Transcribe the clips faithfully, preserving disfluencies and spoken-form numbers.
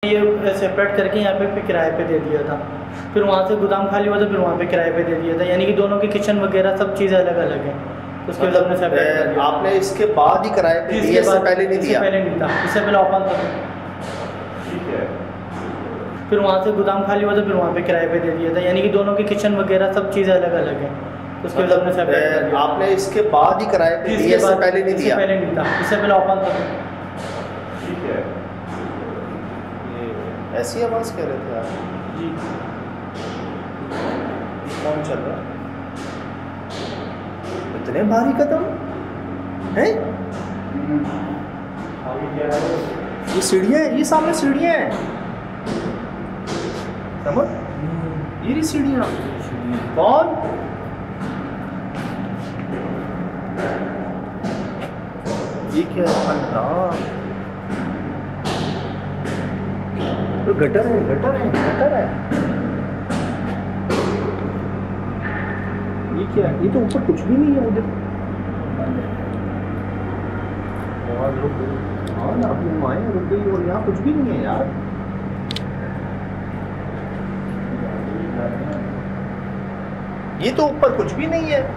ये सेपरेट करके यहाँ पे किराए पे दे दिया था, फिर वहाँ से गोदाम खाली हुआ था, फिर वहाँ पे किराए पे दे दिया था, यानी कि दोनों के किचन वगैरह सब चीज़ें अलग अलग हैं। उसके बाद हमने सेपरेट कर दिया। आपने इसके बाद ही किराए पे दिया, इससे पहले नहीं दिया? पहले नहीं था, इससे पहले ओपन था। ठीक है। फिर वहाँ से गोदाम खाली हुआ था, फिर वहाँ पे किराए पे दे दिया था, यानी कि दोनों के किचन वगैरह सब चीज़ें अलग अलग हैं। उसके बाद हमने सेपरेट कर दिया। आपने इसके बाद ही किराए पे दिया, इससे पहले नहीं दिया? पहले नहीं था, इससे पहले ओपन था। ठीक है। ये ऐसी आवाज़ कह रहे थे आप? जी। कौन चल रहा है? इतने भारी कदम हैं? ये सीढ़ियाँ हैं, ये सामने सीढ़ियाँ हैं, समझ? ये रही सीढ़ियाँ। कौन? ये क्या है? अल्लाह, तो गटर है, गटर है, गटर है। ये क्या है? ये तो ऊपर कुछ भी नहीं है उधर। हाँ ना, अपनी माएँ रुक गई और यहाँ कुछ भी नहीं है यार। ये तो ऊपर कुछ भी नहीं है।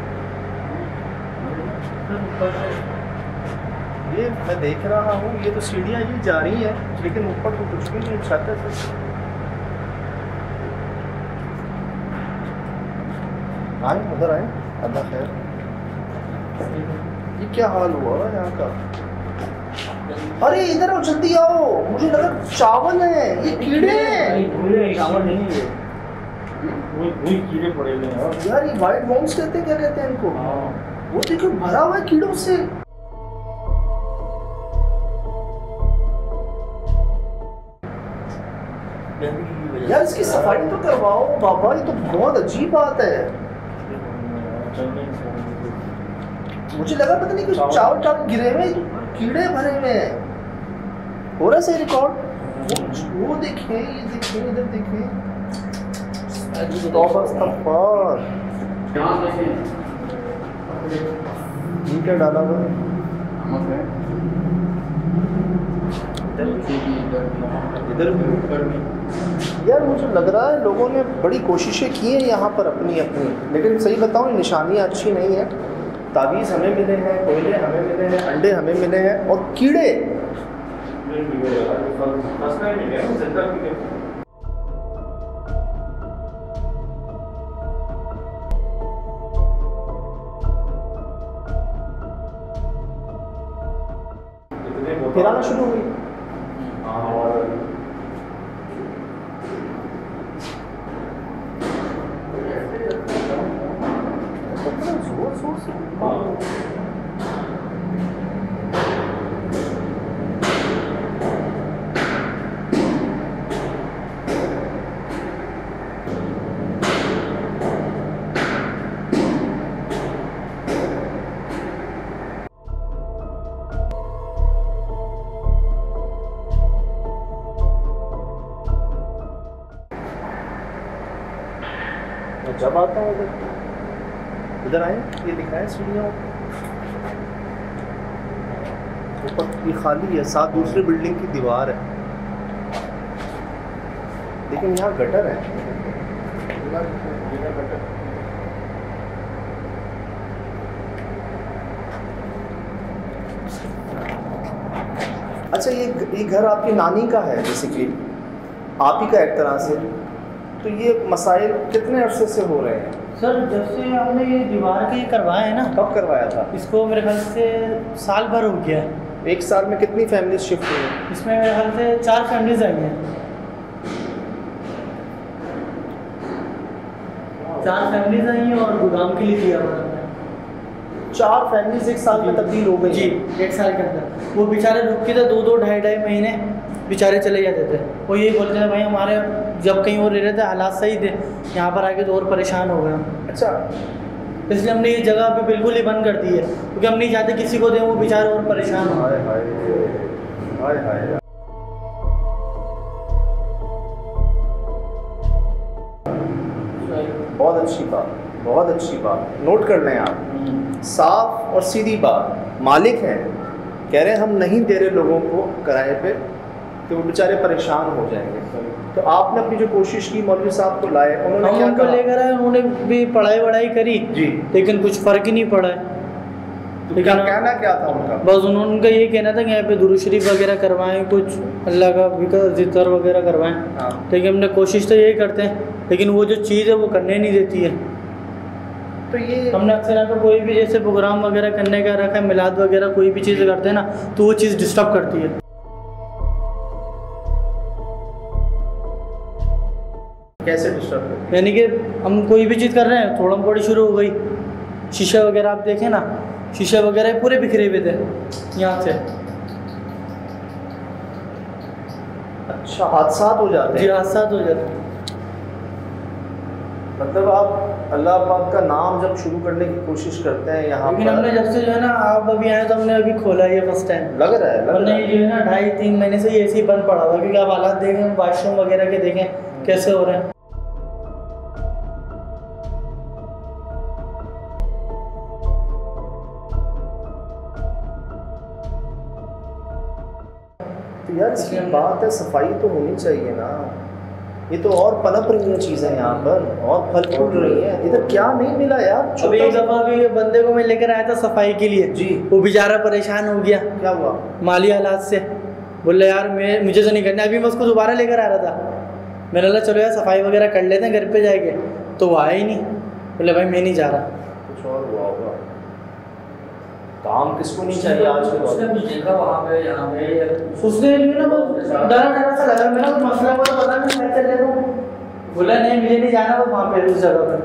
ये मैं देख रहा हूँ, ये तो सीढ़ियाँ ये जा रही हैं, लेकिन ऊपर तो कुछ भी नहीं, छत है। आए उधर आए, अल्लाह खैर। ये क्या हाल हुआ यहाँ का? अरे इधर आओ, जल्दी आओ, मुझे लगा चावल है, ये कीड़े हैं। चावल नहीं है, वही कीड़े पड़े हुए हैं यार। ये वाइट वॉर्म्स कहते हैं, क्या कहते हैं इनको? वो देखो भरा हुआ है कीड़ों से। यार इसकी सफाई तो करवाओ बाबा, ये तो बहुत अजीब बात है। मुझे लगा पता नहीं कुछ चावल चावल गिरे हुए, कीड़े भरे हुए हैं। हो रहा सही रिकॉर्ड? वो, वो देखें, ये देखें, इधर देखें। ये क्या डाला हुआ है? इधर भी ऊपर भी। यार मुझे लग रहा है लोगों ने बड़ी कोशिशें की हैं यहाँ पर अपनी अपनी, लेकिन सही बताऊँ निशानियाँ अच्छी नहीं है। तावीज़ हमें मिले हैं, कोयले हमें मिले हैं, अंडे हमें मिले हैं, और कीड़े। फिर आना शुरू हुई। जोर जोर से जब आता है इधर इधर आए, ये दिख रहा है सीढ़ियों ऊपर, ये खाली है, साथ दूसरी बिल्डिंग की दीवार है, लेकिन यहाँ गटर है। अच्छा, ये ये घर आपकी नानी का है बेसिकली, आप ही का एक तरह से। तो ये मसाइल कितने अरसे से हो रहे हैं? सर जब से हमने ये दीवार के करवाया है ना। कब करवाया था इसको? मेरे ख्याल से साल भर हो गया है। एक साल में कितनी फैमिलीज शिफ्ट हुई हैं? इसमें मेरे ख्याल से चार फैमिलीज आई हैं। चार फैमिलीज आई हैं और गोदाम के लिए दिया हुआ है। चार फैमिलीज एक साल में तब्दील हो गई? जी, एक साल के अंदर। वो बेचारे रुक के थे दो दो ढाई ढाई महीने, बेचारे चले जाते थे। वो यही बोलते थे भाई हमारे जब कहीं और रह रहे थे हालात सही थे, यहाँ पर आके तो और परेशान हो गए। अच्छा, इसलिए हमने ये जगह पे बिल्कुल ही बंद कर दी है, क्योंकि हम नहीं चाहते किसी को दें वो बेचारे और परेशान हो। हाय हाय हाय हाय। बहुत अच्छी बात, बहुत अच्छी बात, नोट कर लें आप। साफ और सीधी बात, मालिक हैं, कह रहे हैं हम नहीं दे रहे लोगों को किराए पे, तो वो बेचारे परेशान हो जाएंगे। तो आपने अपनी जो कोशिश की, मौलवी साहब को लाए, उन्होंने हम क्या उनको कहा? लेकर आए, उन्होंने भी पढ़ाई वढ़ाई करी जी। लेकिन कुछ फ़र्क ही नहीं पड़ा है। तो क्या कहना क्या था उनका? बस उन्होंने उनका यही कहना था कि यहाँ पे दुरूद शरीफ वगैरह करवाएं, कुछ अल्लाह का जिक्र वगैरह करवाएं। हाँ। लेकिन हमने कोशिश तो यही करते हैं, लेकिन वो जो चीज़ है वो करने नहीं देती है। तो ये हमने अक्सर यहाँ पर कोई भी जैसे प्रोग्राम वगैरह करने का रखा है, मिलाद वगैरह कोई भी चीज़ करते हैं ना, तो वो चीज़ डिस्टर्ब करती है। कैसे डिस्टर्ब करती है? यानी कि हम कोई भी चीज़ कर रहे हैं, थोड़ा थोड़ी शुरू हो गई, शीशा वगैरह आप देखें ना, शीशा वगैरह पूरे बिखरे हुए थे यहाँ से। अच्छा, हादसात हो जाते जी हैं? हादसात हो जाते हैं। मतलब आप अल्लाह पाक का नाम जब शुरू करने की कोशिश करते हैं यहाँ लेकिन पर, हमने जब से जो है ना आप अभी आए तो हमने अभी खोला ये फर्स्ट टाइम। लग रहा है लग वरना रहा ये है जो है ना ढाई तीन महीने से ये ऐसे ही बंद पड़ा हुआ, क्योंकि आप हालात देखें, वाशरूम वगैरह के देखें कैसे हो रहे हैं। तो यार इसकी बात है, सफाई तो होनी चाहिए ना। ये तो और पनप रही हैं चीज़ें यहाँ पर, और फल फूट रही हैं। इधर क्या नहीं मिला यार? अभी एक दफ़ा भी बंदे को मैं लेकर आया था सफाई के लिए जी। वो बेचारा परेशान हो गया। क्या हुआ? माली हालात से बोले यार मैं मुझे तो नहीं करना। अभी मैं उसको दोबारा लेकर आ रहा था, मैंने बोला चलो यार सफाई वगैरह कर लेते हैं घर पे जाएंगे, तो वो आया ही नहीं। बोले भाई मैं नहीं जा रहा। कुछ और हुआ होगा। काम किसको नहीं चाहिए आज के दौर में? देखा वहाँ पे, यहाँ पे उसने ना वो डरा डरा सा लगा, मेरा कुछ मसला को तो पता नहीं, मैं चल लेता हूँ। बोला नहीं मुझे नहीं जाना, वो वहाँ पे उस जगह पर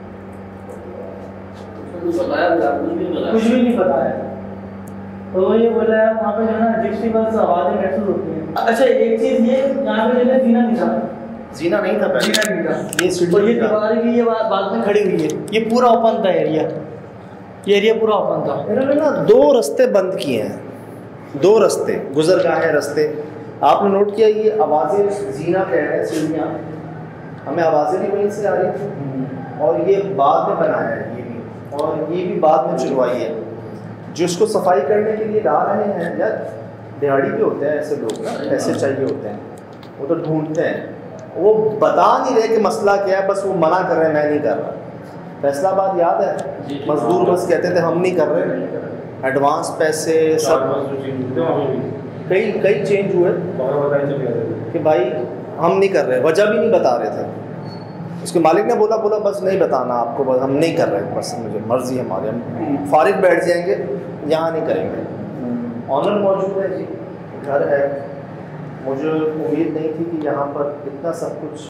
कुछ बताया कुछ भी नहीं कुछ भी नहीं बताया। तो ये बोला है वहाँ पे जो है ना अजीब सी बस आवाज़ें महसूस होती हैं। अच्छा एक चीज़ ये यहाँ पे जो है जीना नहीं था, जीना नहीं था पहले? जीना नहीं था। ये और सीढ़ी ये दीवार भी ये बा- बाद में खड़ी हुई है, ये पूरा ओपन था एरिया, ये एरिया पूरा ओपन था। इन्होंने ना दो रास्ते बंद किए हैं, दो रास्ते गुजरगाहें रास्ते। आपने नोट किया ये आवाज़ें जीना कह रहे हैं, सीढ़ियाँ हमें आवाज़ें भी वहीं से आ रही थी, और ये बाद में बनाया है ये भी, और ये भी बाद में चुनवाई है। जिसको सफाई करने के लिए ला रहे हैं यार, दिहाड़ी पे होते हैं ऐसे लोग ना, ऐसे चाहिए होते हैं, वो तो ढूंढते हैं, वो बता नहीं रहे कि मसला क्या है, बस वो मना कर रहे हैं मैं नहीं कर रहा। फैसलाबाद याद है, मजदूर बस कहते थे हम नहीं कर रहे, एडवांस पैसे सब कई कई चेंज हुए कि भाई हम नहीं कर रहे, वजह भी नहीं बता रहे थे। उसके मालिक ने बोला बोला बस नहीं बताना आपको, बस हम नहीं कर रहे, बस मुझे मर्जी है हमारी, हम फारिग बैठ जाएंगे, यहाँ नहीं करेंगे। ऑनर मौजूद है जी, घर है, मुझे उम्मीद नहीं थी कि यहाँ पर इतना सब कुछ